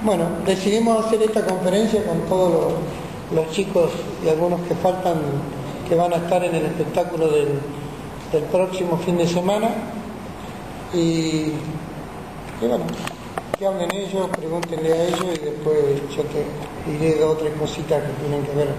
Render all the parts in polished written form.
Bueno, decidimos hacer esta conferencia con todos los chicos y algunos que faltan, que van a estar en el espectáculo del próximo fin de semana. Y bueno, que hablen ellos, pregúntenle a ellos y después yo te diré de otras cositas que tienen que ver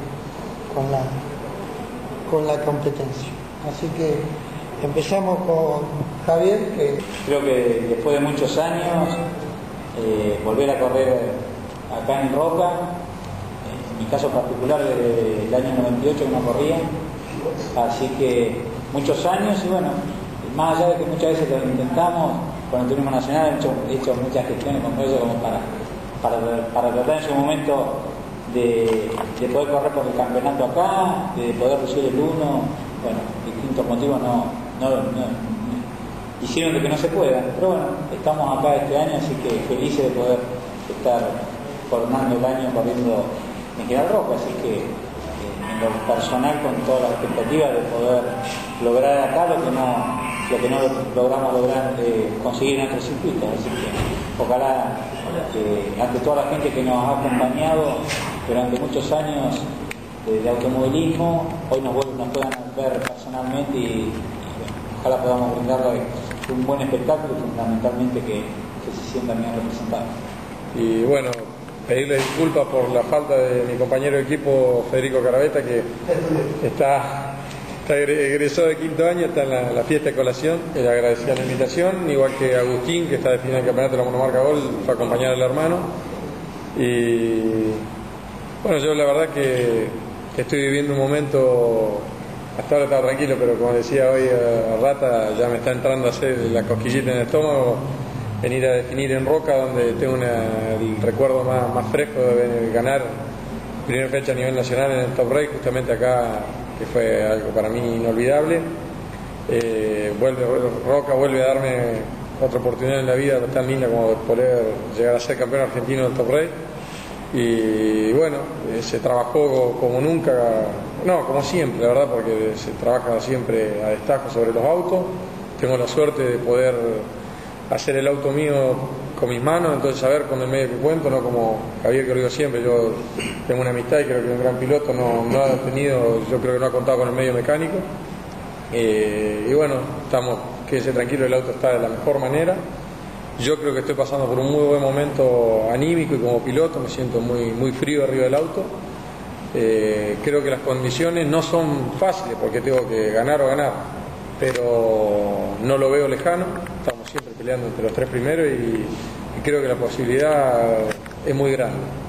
con la competencia. Así que empezamos con Javier. Creo que después de muchos años volver a correr acá en Roca, en mi caso particular del año 98 que no corría, así que muchos años. Y bueno, más allá de que muchas veces lo intentamos con el turismo nacional, he hecho muchas gestiones con eso como para tratar en su momento de poder correr por el campeonato acá, de poder recibir el 1. Bueno, distintos motivos no hicieron de que no se pueda, pero bueno, estamos acá este año, así que felices de poder estar coronando el año corriendo en General Roca, así que en lo personal con todas las expectativas de poder lograr acá lo que no logramos conseguir en otros circuitos, así que ojalá ante toda la gente que nos ha acompañado durante muchos años de automovilismo, hoy nos puedan ver personalmente y ojalá podamos brindarle un buen espectáculo y fundamentalmente que se sientan bien representados. Y bueno, pedirle disculpas por la falta de mi compañero de equipo Federico Caravetta, que está egresó de quinto año, está en la fiesta de colación. Le agradecía la invitación, igual que Agustín, que está definiendo el campeonato de la monomarca Gol, fue a acompañar al hermano. Y bueno, yo la verdad que estoy viviendo un momento. Hasta ahora estaba tranquilo, pero como decía hoy a Rata, ya me está entrando a hacer la cosquillita en el estómago, venir a definir en Roca, donde tengo el recuerdo más fresco de ganar primera fecha a nivel nacional en el Top Race, justamente acá, que fue algo para mí inolvidable. Roca vuelve a darme otra oportunidad en la vida tan linda como poder llegar a ser campeón argentino del Top Race. Y bueno, se trabajó como nunca, como siempre, la verdad, porque se trabaja siempre a destajo sobre los autos. Tengo la suerte de poder hacer el auto mío con mis manos, entonces saber con el medio que cuento, no como Javier, que lo digo siempre, yo tengo una amistad y creo que un gran piloto no ha tenido, yo creo que no ha contado con el medio mecánico. Y bueno, quédese tranquilo, el auto está de la mejor manera. Yo creo que estoy pasando por un muy buen momento anímico y como piloto me siento muy frío arriba del auto. Creo que las condiciones no son fáciles porque tengo que ganar o ganar, pero no lo veo lejano. Estamos siempre peleando entre los tres primeros y creo que la posibilidad es muy grande.